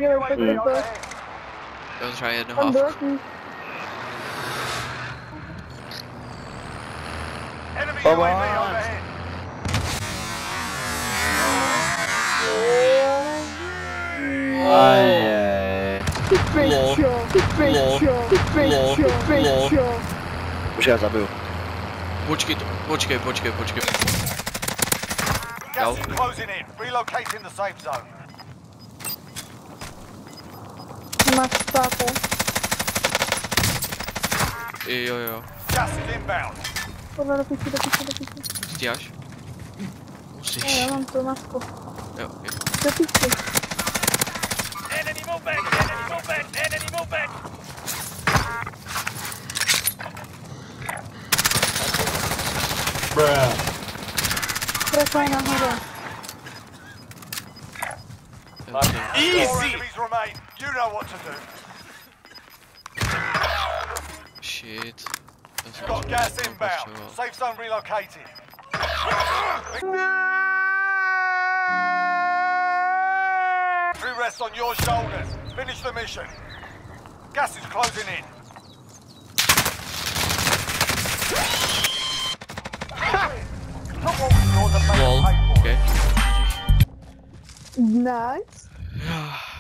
Jo, tak to bylo. Já třeba jedno Tam bylo hávku. Ty pečo, ty pečo, ty pečo, ty pečo. Už já zabiju. Počkej. Gas is closing in. Relocating the safe zone. Máš státe. Jo. Gas is inbound. Podle do piči. Stíháš? Musíš. Já mám tu masku. Jo. Do piči. Enemy movement! Enemy movement! Prokaj nahoře. Easy! Four enemies remain. You know what to do. Shit. Got gas inbound. Safe zone relocated. Victory rests on your shoulders. Finish the mission. Gas is closing in. Look what we brought the Lol. pay for. Okay. Nice.